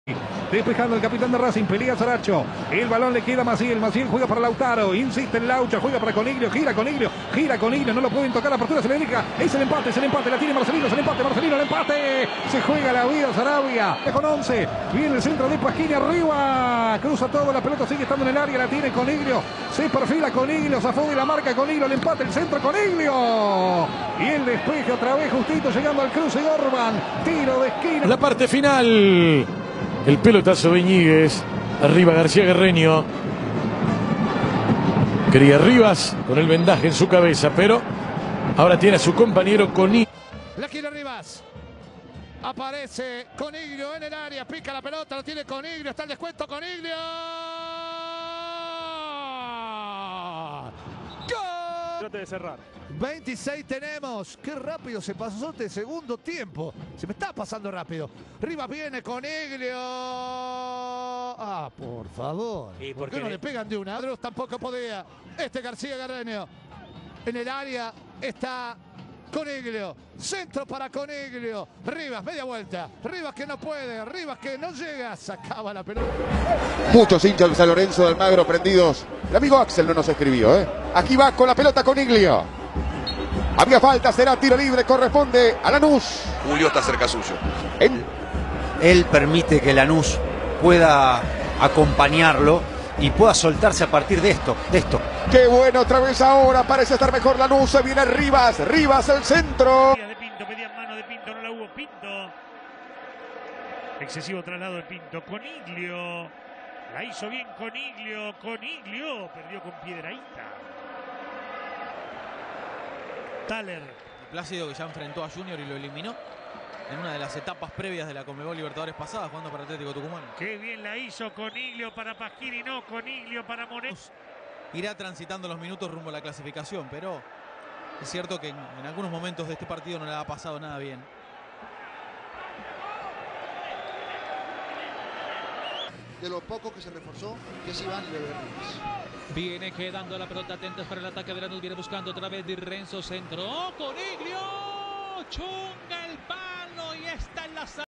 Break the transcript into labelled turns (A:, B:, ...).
A: Despejando el capitán de Racing, pelea Saracho. El balón le queda a Maciel. Maciel juega para Lautaro. Insiste en Laucha, juega para Coniglio. Gira Coniglio. No lo pueden tocar. La apertura se le dedica. Es el empate. La tiene Marcelino. El empate. Se juega la vida Sarabia. Con 11. Viene el centro de Pasquini arriba. Cruza todo. La pelota sigue estando en el área. La tiene Coniglio. Se perfila Coniglio. Zafó de la marca Coniglio. El empate. El centro Coniglio. Y el despeje otra vez justito llegando al cruce Gorban. Tiro de esquina.
B: La parte final. El pelotazo de Íñiguez. Arriba García Guerreño. Quería Rivas con el vendaje en su cabeza, pero ahora tiene a su compañero Coniglio.
C: La quiere Rivas. Aparece Coniglio en el área. Pica la pelota. Lo tiene Coniglio. Está el descuento. Coniglio. ¡Gol!
D: Trate de cerrar.
C: 26 tenemos. Qué rápido se pasó este segundo tiempo. Se me está pasando rápido. Rivas viene Coniglio. Ah, por favor.
D: ¿Y
C: por qué no le pegan de una? Tampoco podía. García Guerreño. En el área está Coniglio. Centro para Coniglio. Rivas, media vuelta. Rivas que no puede. Rivas que no llega. Sacaba la pelota.
E: Muchos hinchas de San Lorenzo de Almagro prendidos. El amigo Axel no nos escribió, ¿eh? Aquí va con la pelota Coniglio. Había falta, será tiro libre, corresponde a Lanús.
F: Julio está cerca suyo.
G: Él permite que Lanús pueda acompañarlo y pueda soltarse a partir de esto.
E: Qué bueno, otra vez ahora, parece estar mejor Lanús, se viene Rivas el centro.
D: De Pinto, pedía mano de Pinto, no la hubo. Pinto. Excesivo traslado de Pinto. Coniglio. La hizo bien Coniglio. Coniglio perdió con Piedrahita. Thaler.
H: Plácido, que ya enfrentó a Junior y lo eliminó en una de las etapas previas de la Conmebol Libertadores pasada, jugando para Atlético Tucumán.
D: Qué bien la hizo Coniglio para Pasquini, no Coniglio para Moreno.
H: Irá transitando los minutos rumbo a la clasificación, pero es cierto que en algunos momentos de este partido no le ha pasado nada bien.
I: De lo poco que se reforzó, que es Iván Rivas.
J: Viene quedando la pelota, atentos para el ataque de Lanús, viene buscando otra vez Di Renzo, centro, Coniglio, chunga el palo y está en la